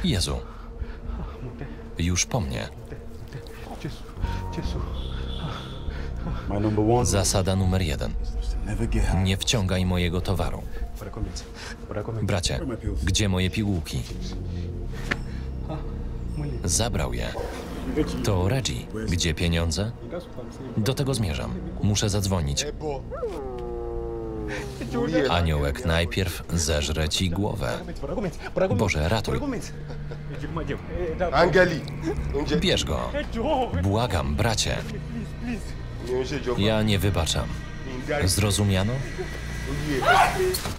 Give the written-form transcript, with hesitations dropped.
Jezu, już po mnie. Zasada numer 1. Nie wciągaj mojego towaru. Bracie, gdzie moje pigułki? Zabrał je. To Reggie. Gdzie pieniądze? Do tego zmierzam. Muszę zadzwonić. Aniołek najpierw zeżre ci głowę. Boże, ratuj. Bierz go. Błagam, bracie. Ja nie wybaczam. Zrozumiano?